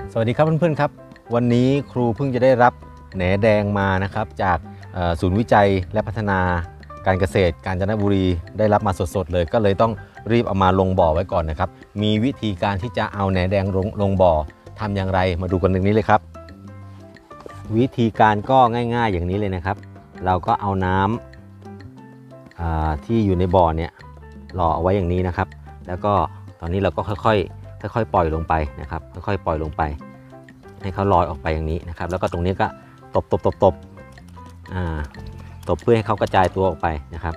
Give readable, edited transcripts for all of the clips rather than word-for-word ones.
สวัสดีครับเพื่อนๆครับวันนี้ครูเพิ่งจะได้รับแหนแดงมานะครับจากศูนย์วิจัยและพัฒนาการเกษตรกาญจนบุรีได้รับมาสดๆเลยก็เลยต้องรีบเอามาลงบ่อไว้ก่อนนะครับมีวิธีการที่จะเอาแหนแดงลงบ่อทำอย่างไรมาดูกันตรงนี้เลยครับวิธีการก็ง่ายๆอย่างนี้เลยนะครับเราก็เอาน้ำที่อยู่ในบ่อเนี่ยหล่อเอาไว้อย่างนี้นะครับแล้วก็ตอนนี้เราก็ค่อยๆปล่อยลงไปนะครับค่อยๆปล่อยลงไปให้เขาลอยออกไปอย่างนี้นะครับแล้วก็ตรงนี้ก็ตบเพื่อให้เขากระจายตัวออกไปนะครับ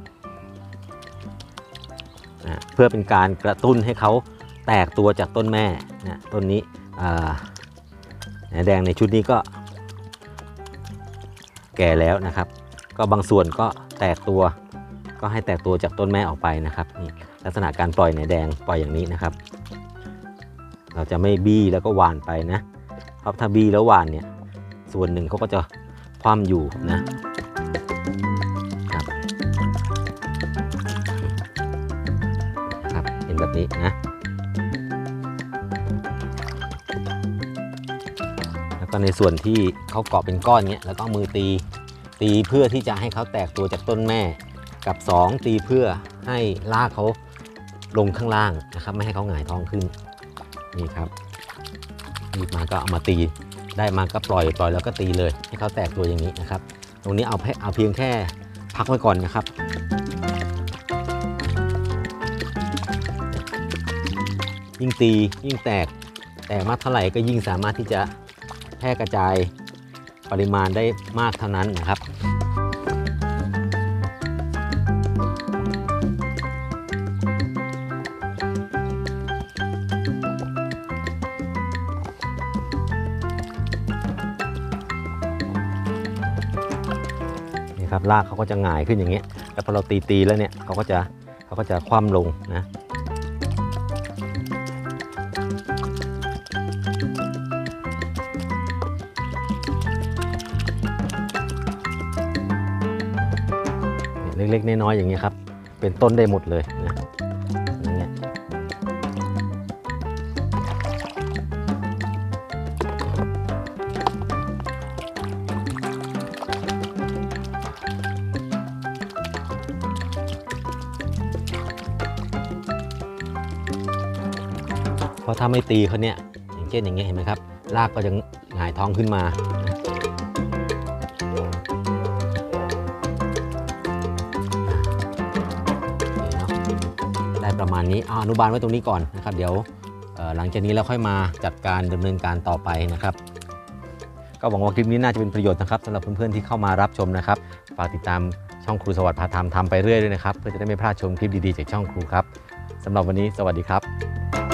เพื่อเป็นการกระตุ้นให้เขาแตกตัวจากต้นแม่นะต้นนี้แหนแดงในชุดนี้ก็แก่แล้วนะครับก็บางส่วนก็แตกตัวก็ให้แตกตัวจากต้นแม่ออกไปนะครับนี่ลักษณะการปล่อยแหนแดงปล่อยอย่างนี้นะครับเราจะไม่บี้แล้วก็หว่านไปนะเพราะถ้าบี้แล้วหว่านเนี่ยส่วนหนึ่งเขาก็จะคว่ำอยู่นะครับเป็นแบบนี้นะแล้วก็ในส่วนที่เขาเกาะเป็นก้อนเงี้ยแล้วก็มือตีเพื่อที่จะให้เขาแตกตัวจากต้นแม่กับ2ตีเพื่อให้ลากเขาลงข้างล่างนะครับไม่ให้เขาหงายท้องขึ้นนี่ครับหยิบมาก็เอามาตีได้มาก็ปล่อยแล้วก็ตีเลยให้เขาแตกตัวอย่างนี้นะครับตรงนี้เอาเพียงแค่พักไว้ก่อนนะครับยิ่งตียิ่งแตกมากเท่าไหร่ก็ยิ่งสามารถที่จะแพร่กระจายปริมาณได้มากเท่านั้นนะครับรากเขาก็จะหงายขึ้นอย่างเงี้ยแล้วพอเราตีแล้วเนี่ยเขาก็จะคว่ำลงนะเล็กๆน้อยๆอย่างเงี้ยครับเป็นต้นได้หมดเลยนะอย่างเงี้ยเพราะถ้าไม่ตีเขาเนี่ยอย่างเช่นอย่างเงี้ยเห็นไหมครับรากก็จะหงายท้องขึ้นมาได้ประมาณนี้อนุบาลไว้ตรงนี้ก่อนนะครับเดี๋ยวหลังจากนี้เราค่อยมาจัดการดำเนินการต่อไปนะครับก็หวังว่าคลิปนี้น่าจะเป็นประโยชน์นะครับสำหรับเพื่อนๆที่เข้ามารับชมนะครับฝากติดตามช่องครูสวัสดิ์พาทำไปเรื่อยด้วยนะครับเพื่อจะได้ไม่พลาดชมคลิปดีๆจากช่องครูครับสำหรับวันนี้สวัสดีครับ